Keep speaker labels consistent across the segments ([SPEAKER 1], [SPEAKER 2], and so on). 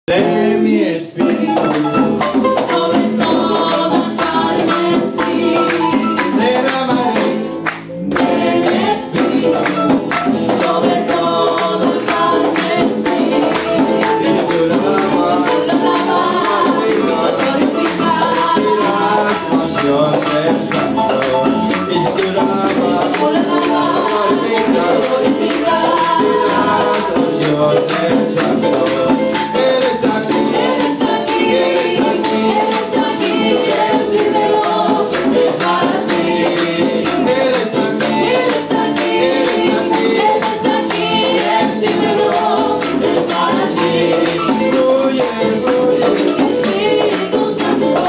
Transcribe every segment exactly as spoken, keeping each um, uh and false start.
[SPEAKER 1] de mi espíritu,
[SPEAKER 2] sobre toda carne, sí,
[SPEAKER 1] derramaré
[SPEAKER 2] de mi espíritu, sobre toda carne, sí,
[SPEAKER 1] y tu
[SPEAKER 2] la alabar, glorificar,
[SPEAKER 1] las canciones del santo, y tu
[SPEAKER 2] la alabar, glorificar,
[SPEAKER 1] las canciones del santo. Él está aquí,
[SPEAKER 2] Él está aquí, Él está aquí, recíbelo, es para ti.
[SPEAKER 1] Él está aquí,
[SPEAKER 2] Él está aquí, Él está aquí, recíbelo, es para ti.
[SPEAKER 1] fluye, fluye,
[SPEAKER 2] Espíritu Santo,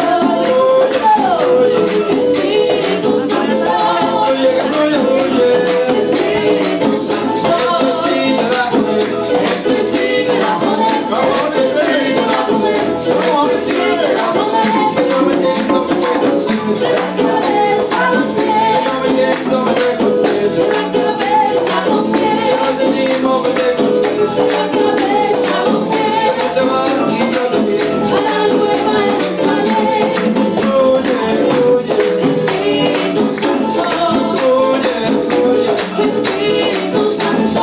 [SPEAKER 2] Espíritu Santo,
[SPEAKER 1] fluye, fluye, fluye.
[SPEAKER 2] Espíritu Santo,
[SPEAKER 1] Sí, te da poder.
[SPEAKER 2] este sí me da poder, este sí me da poder, este sí me da poder.
[SPEAKER 1] Yo me siento, me recosté.
[SPEAKER 2] De la cabeza a los pies,
[SPEAKER 1] Yo me siento, me recosté.
[SPEAKER 2] de la cabeza a los pies,
[SPEAKER 1] Yo sentimos, me recosté.
[SPEAKER 2] de la cabeza a los pies,
[SPEAKER 1] Se va y yo también.
[SPEAKER 2] a la nueva Jerusalén.
[SPEAKER 1] Fluye, fluye,
[SPEAKER 2] Espíritu Santo,
[SPEAKER 1] fluye, fluye.
[SPEAKER 2] Espíritu Santo,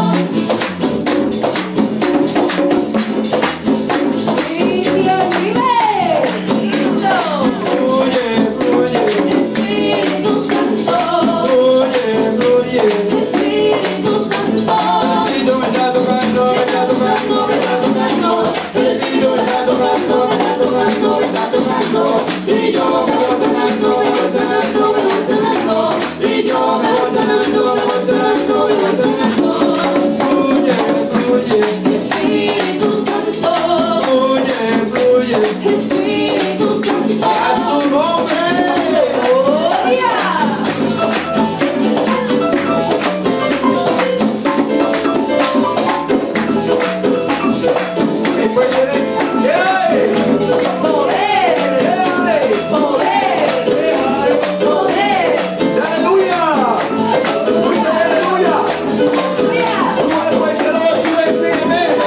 [SPEAKER 2] vive, vive, listo.
[SPEAKER 1] Fluye, fluye,
[SPEAKER 2] Espíritu Santo,
[SPEAKER 1] fluye, fluye.
[SPEAKER 2] Espíritu Santo.
[SPEAKER 1] Y tú me estás tocando, me estás tocando.
[SPEAKER 2] Me está tocando, el Espíritu me está tocando, me está tocando, me está tocando, y yo me voy sanando, me voy sanando, me voy sanando, y yo me voy sanando, me voy sanando, me voy sanando.
[SPEAKER 1] Fluye, fluye,
[SPEAKER 2] Espíritu Santo,
[SPEAKER 1] fluye, fluye.
[SPEAKER 2] Espíritu Santo,
[SPEAKER 1] A su nombre.
[SPEAKER 2] gloria.
[SPEAKER 1] Y pues, ¡hey!
[SPEAKER 2] Poder,
[SPEAKER 1] ¡Hey!
[SPEAKER 2] poder, poder,
[SPEAKER 1] ¡Aleluya! Pues, aleluya!
[SPEAKER 2] gloria.
[SPEAKER 1] What was the Lord to say amen?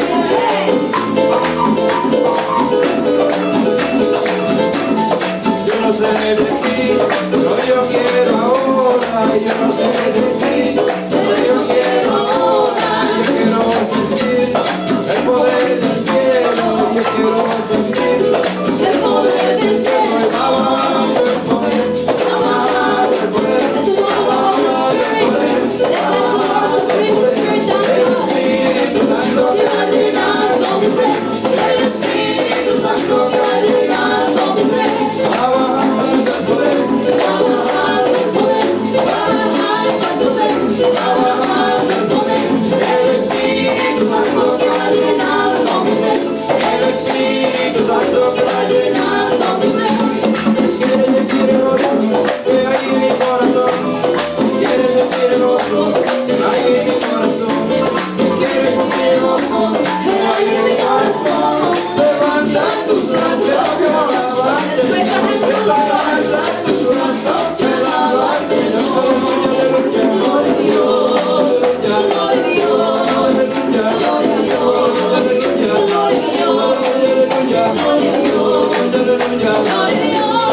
[SPEAKER 1] Yo no sé de ti, pero yo quiero ahora. Yo no sé de ti, pero yo quiero ahora. Yo quiero sentir el poder del cielo. Yo quiero sentir
[SPEAKER 2] El poder del cielo,
[SPEAKER 1] amando el poder, amando el poder.
[SPEAKER 2] es un nuevo Spirit, es el Lord Spirit, Spirit down
[SPEAKER 1] Espíritu Santo,
[SPEAKER 2] que va llenando mi ser, el Espíritu Santo que va llenando mi ser,
[SPEAKER 1] amando el poder,
[SPEAKER 2] va bajando el poder, va bajando el poder, va bajando el poder, el Espíritu Santo que va llenando mi ser, el Espíritu Santo que va llenando mi ser.
[SPEAKER 1] quiere sentir el gozo que hay en mi corazón. Quiere sentir el gozo que hay en mi corazón. Quiere sentir el gozo
[SPEAKER 2] Que hay en mi corazón,
[SPEAKER 1] levanta tus brazos,
[SPEAKER 2] Spread your hands to Lord.
[SPEAKER 1] levanta tus brazos.
[SPEAKER 2] Te alabo al Señor.
[SPEAKER 1] Aleluya,
[SPEAKER 2] Gloria a Dios, gloria a Dios,
[SPEAKER 1] aleluya,
[SPEAKER 2] gloria a Dios,
[SPEAKER 1] aleluya,
[SPEAKER 2] gloria a Dios,
[SPEAKER 1] aleluya,
[SPEAKER 2] gloria a Dios,
[SPEAKER 1] aleluya.
[SPEAKER 2] gloria a Dios.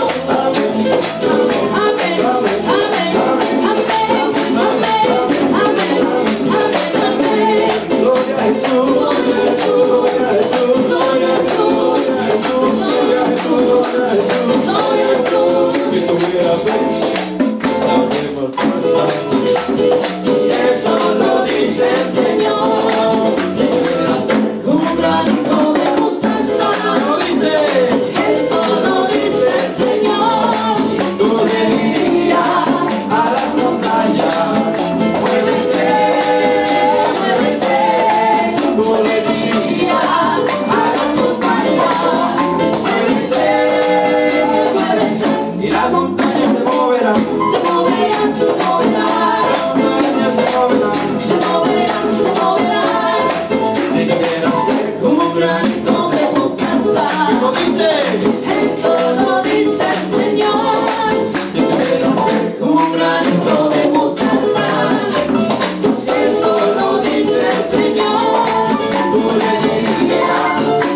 [SPEAKER 2] Amén, amén, amén, amén, amén, amén, amén.
[SPEAKER 1] Gloria a Jesús,
[SPEAKER 2] Gloria a Jesús,
[SPEAKER 1] gloria a Jesús,
[SPEAKER 2] gloria a Jesús,
[SPEAKER 1] Jesús, gloria a Jesús, gloria a Jesús.
[SPEAKER 2] gloria a Jesús.
[SPEAKER 1] Si tuviera fe, habríamos pasado.
[SPEAKER 2] Eso lo dice el Señor. Como un granito de mostaza.
[SPEAKER 1] ¿Lo viste?
[SPEAKER 2] Eso lo dice el Señor.
[SPEAKER 1] Tú le dirías a las montañas,
[SPEAKER 2] Muévete, muévete.
[SPEAKER 1] tú le dirías
[SPEAKER 2] A las montañas. Muévete, muévete.
[SPEAKER 1] y las montañas se moverán,
[SPEAKER 2] Se moverán, se moverán.
[SPEAKER 1] las montañas se moverán.
[SPEAKER 2] Se moverán, se moverán.
[SPEAKER 1] Si tuviera fe,
[SPEAKER 2] Como un granito de mostaza.
[SPEAKER 1] ¿lo viste?
[SPEAKER 2] Eso lo dice el Señor.
[SPEAKER 1] Si tuviera fe,
[SPEAKER 2] Como un granito de mostaza, eso lo dice el Señor.
[SPEAKER 1] tú le dirías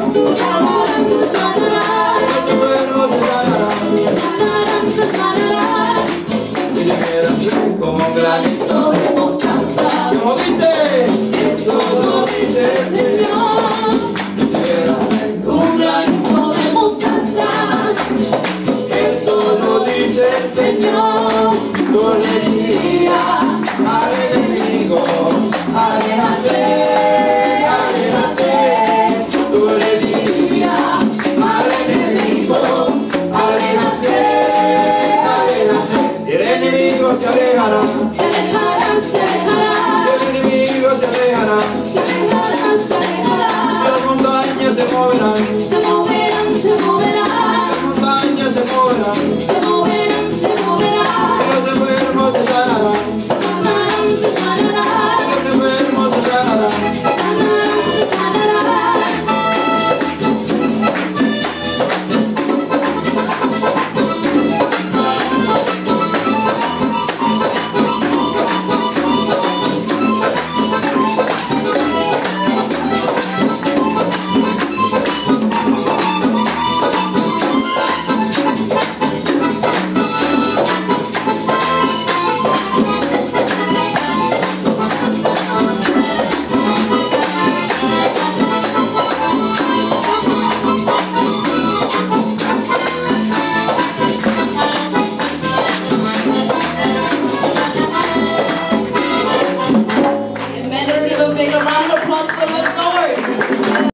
[SPEAKER 1] Los enfermos se sanarán. Y llegarán como un granito
[SPEAKER 2] de mostaza.
[SPEAKER 1] como dice,
[SPEAKER 2] Eso lo dice el Señor.
[SPEAKER 1] llegarán
[SPEAKER 2] Como un granito de mostaza. Eso lo dice el Señor.
[SPEAKER 1] Tú le dirías al enemigo,
[SPEAKER 2] Aléjate, aléjate.
[SPEAKER 1] tú le dirías
[SPEAKER 2] Al enemigo, aléjate, aléjate.
[SPEAKER 1] y el enemigo se alejará,
[SPEAKER 2] Se alejarán, se alejarán.
[SPEAKER 1] el enemigo se alejará,
[SPEAKER 2] Se alejarán, se alejarán.
[SPEAKER 1] las montañas se moverán,
[SPEAKER 2] Se moverán, se moverán.
[SPEAKER 1] las montañas se moverán,
[SPEAKER 2] Se